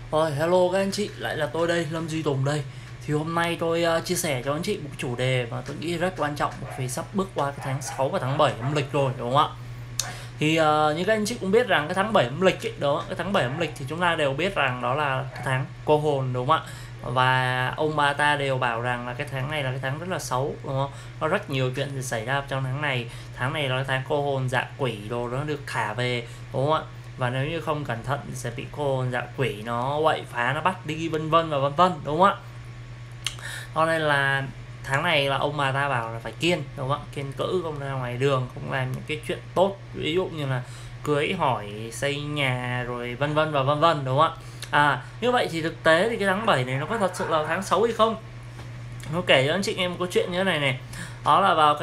Rồi, hello các anh chị, lại là tôi đây, Lâm Duy Tùng đây. Thì hôm nay tôi chia sẻ cho anh chị một chủ đề mà tôi nghĩ rất quan trọng vì sắp bước qua cái tháng 6 và tháng 7 âm lịch rồi, đúng không ạ? Thì như các anh chị cũng biết rằng cái tháng 7 âm lịch ấy, đó, cái tháng 7 âm lịch thì chúng ta đều biết rằng đó là cái tháng cô hồn, đúng không ạ? Và ông bà ta đều bảo rằng là cái tháng này là cái tháng rất là xấu, đúng không? Có rất nhiều chuyện xảy ra trong tháng này. Tháng này là cái tháng cô hồn dạ quỷ đồ nó được thả về, đúng không ạ? Và nếu như không cẩn thận thì sẽ bị cô hồn dạ quỷ nó quậy phá, nó bắt đi, vân vân và vân vân, đúng không ạ? Cho nên là tháng này là ông bà ta bảo là phải kiêng, đúng không ạ? Kiêng cữ, không ra ngoài đường, không làm những cái chuyện tốt, ví dụ như là cưới hỏi, xây nhà rồi vân vân và vân vân, đúng không ạ? Như vậy thì thực tế thì cái tháng 7 này nó có thật sự là tháng xấu hay không? Nó kể cho anh chị nghe một câu chuyện như thế này này. Đó là vào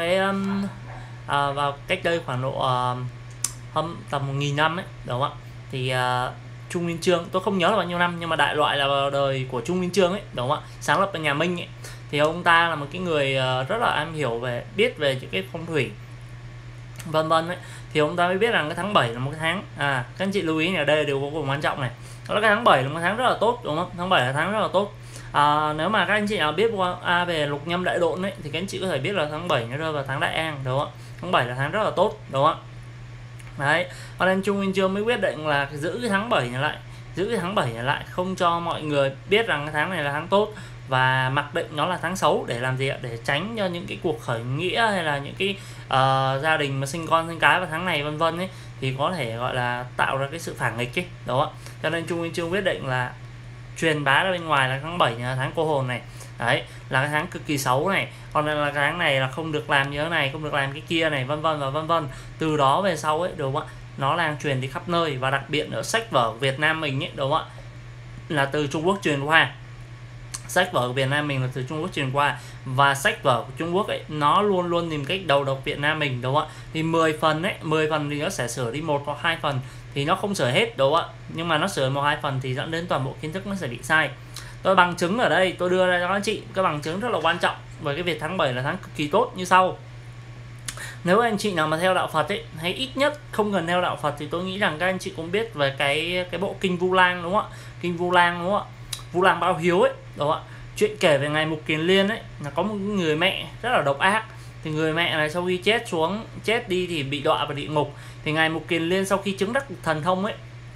vào cách đây khoảng độ tầm 1000 năm ấy, đúng không ạ? Thì Trung Nguyên Chương, tôi không nhớ là bao nhiêu năm, nhưng mà đại loại là vào đời của Trung Nguyên Chương ấy, đúng không ạ? Sáng lập nhà Minh ấy. Thì ông ta là một cái người rất là am hiểu biết về những cái phong thủy vân vân ấy. Thì ông ta mới biết rằng cái tháng 7 là một cái tháng, các anh chị lưu ý này, ở đây đều vô cùng quan trọng này. Đó là cái tháng 7 là một tháng rất là tốt, đúng không? Tháng 7 là tháng rất là tốt. Nếu mà các anh chị nào biết về lục nhâm đại độn ấy thì các anh chị có thể biết là tháng 7 nó rơi vào tháng đại an, đúng không ạ? Tháng 7 là tháng rất là tốt, đúng không ạ? Đấy, cho nên Trung Nguyên Chương mới quyết định là giữ cái tháng 7 này lại, không cho mọi người biết rằng cái tháng này là tháng tốt, và mặc định nó là tháng xấu để làm gì ạ? Để tránh cho những cái cuộc khởi nghĩa hay là những cái gia đình mà sinh con sinh cái vào tháng này vân vân ấy, thì có thể gọi là tạo ra cái sự phản nghịch ấy, đúng không ạ? Cho nên Trung Nguyên Chương quyết định là truyền bá ra bên ngoài là tháng 7 là tháng cô hồn này. Đấy, là cái tháng cực kỳ xấu này. Còn là cái tháng này là không được làm như thế này, không được làm cái kia này, vân vân và vân vân. Từ đó về sau ấy, đúng không ạ? Nó lan truyền đi khắp nơi, và đặc biệt ở sách vở Việt Nam mình ấy, đúng không ạ? Là từ Trung Quốc truyền qua. Sách vở của Việt Nam mình là từ Trung Quốc truyền qua, và sách vở của Trung Quốc ấy nó luôn luôn tìm cách đầu độc Việt Nam mình, đúng không ạ? Thì 10 phần ấy, 10 phần thì nó sẽ sửa đi 1 hoặc 2 phần, thì nó không sửa hết, đúng không ạ? Nhưng mà nó sửa 1-2 phần thì dẫn đến toàn bộ kiến thức nó sẽ bị sai. Tôi bằng chứng ở đây, tôi đưa ra cho các anh chị cái bằng chứng rất là quan trọng về cái việc tháng 7 là tháng cực kỳ tốt như sau. Nếu anh chị nào mà theo đạo Phật ấy, hay ít nhất không cần theo đạo Phật, thì tôi nghĩ rằng các anh chị cũng biết về cái bộ kinh Vu Lan, đúng không ạ? Kinh Vu Lan, đúng không ạ? Vu Lan báo hiếu ấy, đúng không ạ? Chuyện kể về ngài Mục Kiền Liên ấy, là có một người mẹ rất là độc ác. Thì người mẹ này sau khi chết đi thì bị đọa vào địa ngục. Thì ngài Mục Kiền Liên sau khi chứng đắc thần thông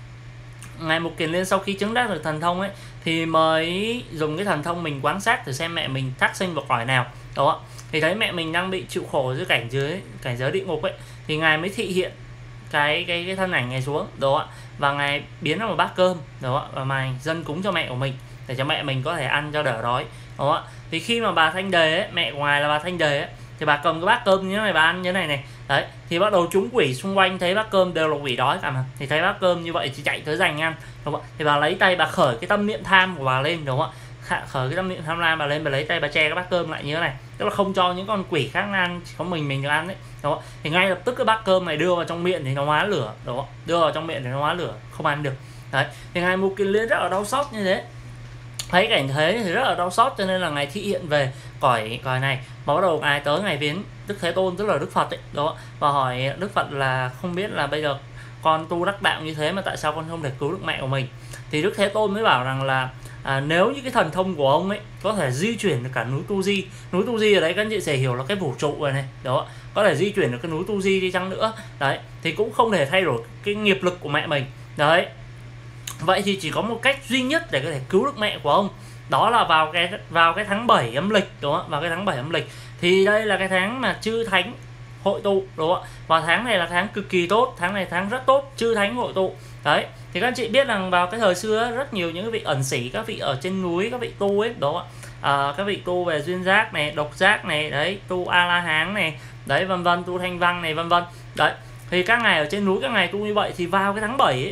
ấy, thì mới dùng cái thần thông mình quan sát thử xem mẹ mình thác sinh vào cõi nào, đó. Thì thấy mẹ mình đang bị chịu khổ dưới cảnh giới địa ngục ấy, thì ngài mới thị hiện cái thân ảnh này xuống, đó. Và ngài biến ra một bát cơm, đó, và mài dâng cúng cho mẹ của mình để cho mẹ mình có thể ăn cho đỡ đói, đó. Thì khi mà bà Thanh Đề ấy, mẹ của ngài là bà Thanh Đề ấy, thì bà cầm cái bát cơm như thế này, bà ăn như thế này này. Đấy, thì bắt đầu chúng quỷ xung quanh thấy bát cơm đều là quỷ đói cả mà, thì thấy bát cơm như vậy thì chạy tới giành ăn, đúng không ạ? Thì bà lấy tay bà khởi cái tâm niệm tham của bà lên, đúng không ạ? Khởi cái tâm niệm tham lam bà lên, bà lấy tay bà che cái bát cơm lại như thế này, tức là không cho những con quỷ khác ăn, chỉ có mình được ăn đấy, đúng không? Thì ngay lập tức cái bát cơm này đưa vào trong miệng thì nó hóa lửa, đúng không? Đưa vào trong miệng thì nó hóa lửa, không ăn được. Đấy, thì ngài Mục Kiền Liên rất là đau xót như thế, thấy cảnh thế thì rất là đau xót, cho nên là ngài thị hiện về cõi này. Mà bắt đầu ngài tới ngài viếng Đức Thế Tôn, tức là Đức Phật ấy, đó, và hỏi Đức Phật là không biết là bây giờ con tu đắc đạo như thế mà tại sao con không thể cứu được mẹ của mình. Thì Đức Thế Tôn mới bảo rằng là nếu như cái thần thông của ông ấy có thể di chuyển được cả núi Tu Di. Núi Tu Di ở đây các anh chị sẽ hiểu là cái vũ trụ này, đó, có thể di chuyển được cái núi Tu Di đi chăng nữa, đấy, thì cũng không thể thay đổi cái nghiệp lực của mẹ mình. Đấy, vậy thì chỉ có một cách duy nhất để có thể cứu được mẹ của ông, đó là vào cái tháng 7 âm lịch, đúng không? Vào cái tháng 7 âm lịch thì đây là cái tháng mà chư thánh hội tụ, đúng không? Và tháng này là tháng cực kỳ tốt, tháng này tháng rất tốt, chư thánh hội tụ. Đấy, thì các anh chị biết rằng vào cái thời xưa rất nhiều những vị ẩn sĩ, các vị ở trên núi, các vị tu ấy, đó, các vị tu về duyên giác này, độc giác này, đấy, tu a la hán này, đấy, vân vân, tu thanh văn này, vân vân. Đấy, thì các ngài ở trên núi các ngài tu như vậy, thì vào cái tháng 7 ấy,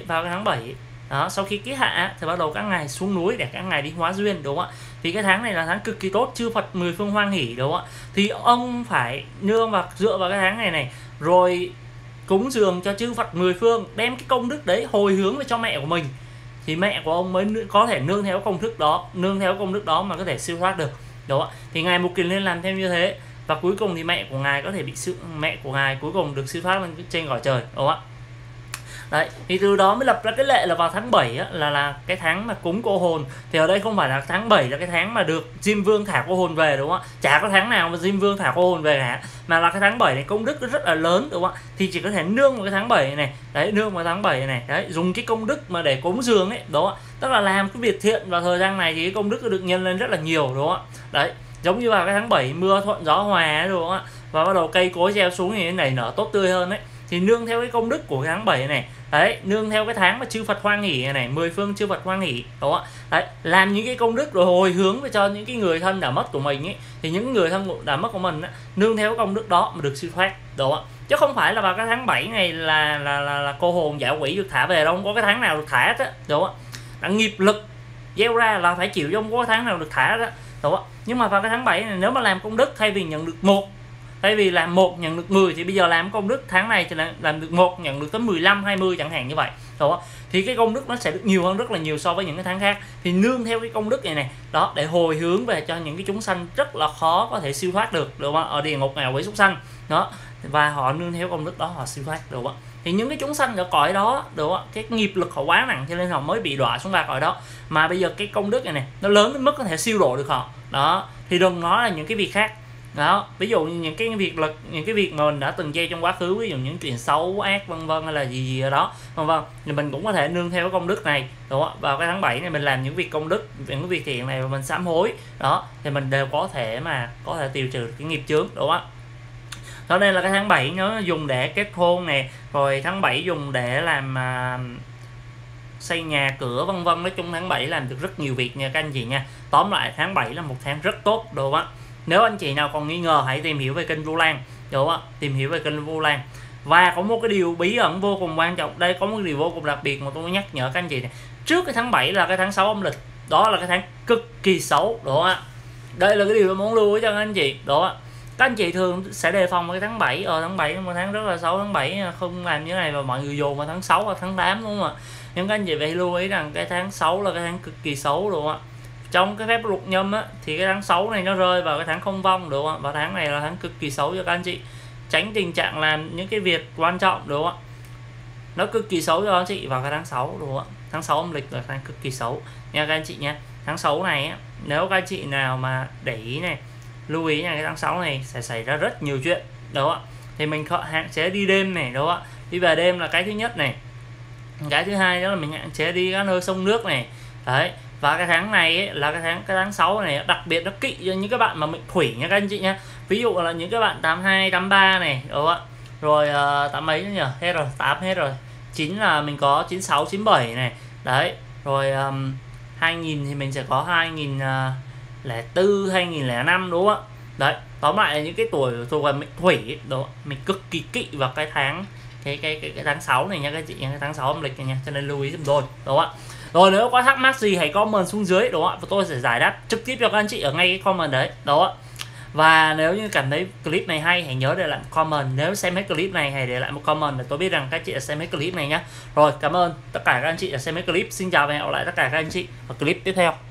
đó, sau khi kiết hạ thì bắt đầu các ngài xuống núi để các ngài đi hóa duyên, đúng không ạ? Thì cái tháng này là tháng cực kỳ tốt, chư Phật 10 phương hoan hỷ, đúng không ạ? Thì ông phải dựa vào cái tháng này rồi cúng dường cho chư Phật 10 phương, đem cái công đức đấy hồi hướng về cho mẹ của mình, thì mẹ của ông mới có thể nương theo công đức đó mà có thể siêu thoát được, đúng không ạ? Thì ngài Mục Kiền Liên làm theo như thế, và cuối cùng thì mẹ của ngài cuối cùng được siêu thoát lên trên cõi trời, đúng không ạ? Đấy, thì từ đó mới lập ra cái lệ là vào tháng 7 á, là cái tháng mà cúng cô hồn. Thì ở đây không phải là tháng 7 là cái tháng mà được Diêm Vương thả cô hồn về, đúng không ạ? Chả có tháng nào mà Diêm Vương thả cô hồn về cả, mà là cái tháng 7 này công đức nó rất là lớn, đúng không ạ? Thì chỉ có thể nương vào cái tháng 7 này. Đấy, nương vào tháng 7 này. Đấy, dùng cái công đức mà để cúng dường ấy, đó. Tức là làm cái việc thiện vào thời gian này thì cái công đức nó được nhân lên rất là nhiều, đúng không ạ? Đấy, giống như vào cái tháng 7 mưa thuận gió hòa ấy, đúng không ạ? Và bắt đầu cây cối gieo xuống thì nảy nở tốt tươi hơn đấy. Thì nương theo cái công đức của cái tháng 7 này. Đấy, nương theo cái tháng mà chư Phật hoan hỷ này, 10 phương chư Phật hoan hỷ, đúng không ạ? Đấy, làm những cái công đức rồi hồi hướng về cho những cái người thân đã mất của mình ấy, thì những người thân đã mất của mình á, nương theo cái công đức đó mà được siêu thoát, đúng không ạ? Chứ không phải là vào cái tháng 7 này là cô hồn dã quỷ được thả về đâu, không có cái tháng nào được thả hết á, đúng không ạ? Nghiệp lực gieo ra là phải chịu, không có cái tháng nào được thả đó, đúng không ạ? Nhưng mà vào cái tháng 7 này nếu mà làm công đức, thay vì nhận được một, thay vì làm 1 nhận được 10 thì bây giờ làm công đức tháng này thì làm được 1 nhận được tới 15 20 chẳng hạn như vậy, đúng không? Thì cái công đức nó sẽ được nhiều hơn rất là nhiều so với những cái tháng khác. Thì nương theo cái công đức này này đó, để hồi hướng về cho những cái chúng sanh rất là khó có thể siêu thoát được, đúng không? Ở địa ngục ngạ quỷ súc sanh đó, và họ nương theo công đức đó họ siêu thoát, đúng không? Thì những cái chúng sanh ở cõi đó, đúng không? Cái nghiệp lực họ quá nặng cho nên họ mới bị đọa xuống ra cõi đó. Mà bây giờ cái công đức này này nó lớn đến mức có thể siêu độ được họ đó, thì đừng nói là những cái việc khác đó. Ví dụ như những cái việc mà mình đã từng gieo trong quá khứ, ví dụ những chuyện xấu ác vân vân hay là gì ở đó vân vân, thì mình cũng có thể nương theo cái công đức này, đúng không? Vào cái tháng 7 này mình làm những việc công đức, những cái việc thiện này và mình sám hối đó, thì mình đều có thể tiêu trừ cái nghiệp chướng, đúng không? Cho nên là cái tháng 7 nó dùng để kết hôn nè, rồi tháng 7 dùng để làm xây nhà cửa vân vân. Nói chung tháng 7 làm được rất nhiều việc nha các anh chị nha. Tóm lại tháng 7 là một tháng rất tốt, đúng không ạ? Nếu anh chị nào còn nghi ngờ hãy tìm hiểu về kênh Vu Lan, đúng không ạ? Tìm hiểu về kênh Vu Lan. Và có một cái điều bí ẩn vô cùng quan trọng, đây có một điều vô cùng đặc biệt mà tôi muốn nhắc nhở các anh chị này. Trước cái tháng 7 là cái tháng 6 âm lịch, đó là cái tháng cực kỳ xấu, đúng không ạ? Đây là cái điều tôi muốn lưu ý cho các anh chị, đó. Các anh chị thường sẽ đề phòng cái tháng 7, tháng 7 là một tháng rất là xấu, tháng 7 không làm như thế này và mọi người dồn vào tháng 6 và tháng 8, đúng không ạ? Nhưng các anh chị phải lưu ý rằng cái tháng 6 là cái tháng cực kỳ xấu, đúng không ạ? Trong cái phép luật nhâm á, thì cái tháng 6 này nó rơi vào cái tháng không vong, đúng không ạ? Và tháng này là tháng cực kỳ xấu cho các anh chị. Tránh tình trạng làm những cái việc quan trọng, đúng không ạ? Nó cực kỳ xấu cho các anh chị vào cái tháng 6, đúng không ạ? Tháng 6 âm lịch là tháng cực kỳ xấu nha các anh chị nha. Tháng 6 này á, nếu các anh chị nào mà để ý này, lưu ý là cái tháng 6 này sẽ xảy ra rất nhiều chuyện, đúng không ạ? Thì mình hạn chế đi đêm này, đúng không ạ? Đi về đêm là cái thứ nhất này. Cái thứ hai đó là mình hạn chế đi các nơi sông nước này. Đấy. Và cái tháng này ấy, là cái tháng 6 này đặc biệt nó kỵ cho những các bạn mà mệnh thủy nha các anh chị nha. Ví dụ là những các bạn 82, 83 này, đúng không ạ? Rồi 8 mấy nữa nhỉ? Hết rồi, 8 hết rồi. 9 là mình có 96, 97 này. Đấy. Rồi 2000 thì mình sẽ có 2004, 2005, đúng không ạ? Đấy, tóm lại là những cái tuổi thuộc về mệnh thủy đó, mình cực kỳ kỵ vào cái tháng cái tháng 6 này nha các chị nha, cái tháng 6 âm lịch này nha, cho nên lưu ý giùm tôi, đúng không ạ? Rồi nếu có thắc mắc gì hãy comment xuống dưới, đúng không ạ? Và tôi sẽ giải đáp trực tiếp cho các anh chị ở ngay cái comment đấy, đó. Và nếu như cảm thấy clip này hay hãy nhớ để lại một comment. Nếu xem hết clip này hãy để lại một comment để tôi biết rằng các anh chị đã xem hết clip này nhé. Rồi, cảm ơn tất cả các anh chị đã xem hết clip. Xin chào và hẹn gặp lại tất cả các anh chị ở clip tiếp theo.